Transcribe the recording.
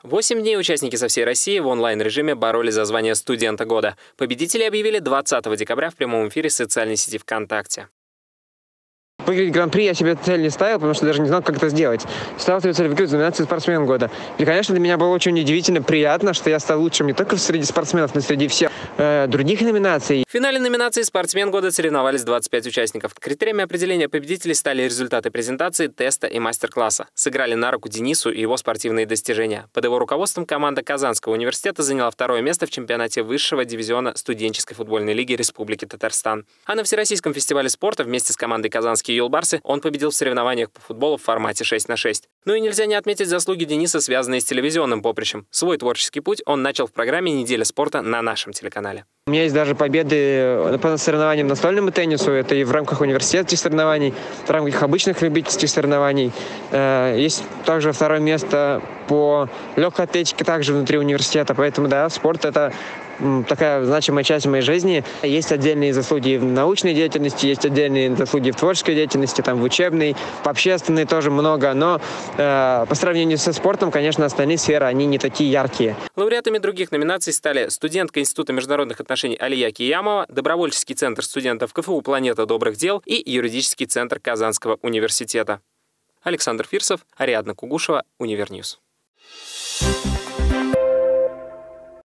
8 дней участники со всей России в онлайн-режиме боролись за звание студента года. Победителей объявили 20 декабря в прямом эфире социальной сети ВКонтакте. Выиграть гран-при я себе цель не ставил, потому что даже не знал, как это сделать. Ставил себе цель выиграть в номинации «Спортсмен года». И, конечно, для меня было очень удивительно приятно, что я стал лучшим не только среди спортсменов, но и среди всех других номинаций. В финале номинации «Спортсмен года» соревновались 25 участников. Критериями определения победителей стали результаты презентации, теста и мастер-класса. Сыграли на руку Денису и его спортивные достижения. Под его руководством команда Казанского университета заняла 2-е место в чемпионате высшего дивизиона студенческой футбольной лиги Республики Татарстан. А на Всероссийском фестивале спорта вместе с командой «Казанские юлбарсы» он победил в соревнованиях по футболу в формате 6х6. Ну и нельзя не отметить заслуги Дениса, связанные с телевизионным поприщем. Свой творческий путь он начал в программе «Неделя спорта» на нашем телеканале. У меня есть даже победы по соревнованиям настольному теннису. Это и в рамках университетских соревнований, в рамках обычных любительских соревнований. Есть также 2-е место по легкой атлетике также внутри университета. Поэтому, да, спорт — это такая значимая часть моей жизни. Есть отдельные заслуги в научной деятельности, есть отдельные заслуги в творческой деятельности, там, в учебной, в общественной тоже много. Но по сравнению со спортом, конечно, остальные сферы, они не такие яркие. Лауреатами других номинаций стали студентка Института международных отношений Алия Киямова, Добровольческий центр студентов КФУ «Планета добрых дел» и Юридический центр Казанского университета. Александр Фирсов, Ариадна Кугушева, Универньюз.